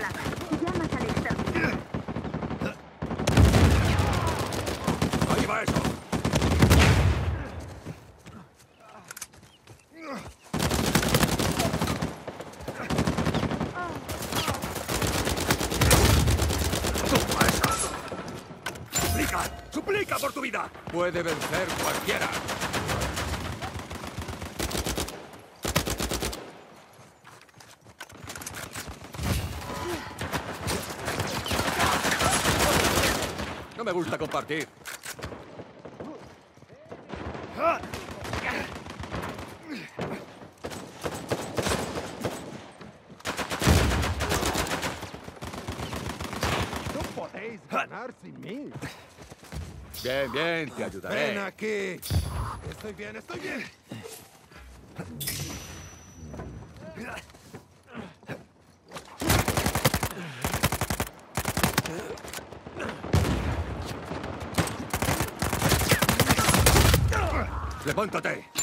plaza. Llamas al exterminador. Ahí va eso. ¡Toma esa! ¡Suplica! ¡Suplica por tu vida! Puede vencer cualquiera. No me gusta compartir. No podéis ganar sin mí. Bien, bien, te ayudaré. Ven aquí. Estoy bien, estoy bien. ¡Levántate!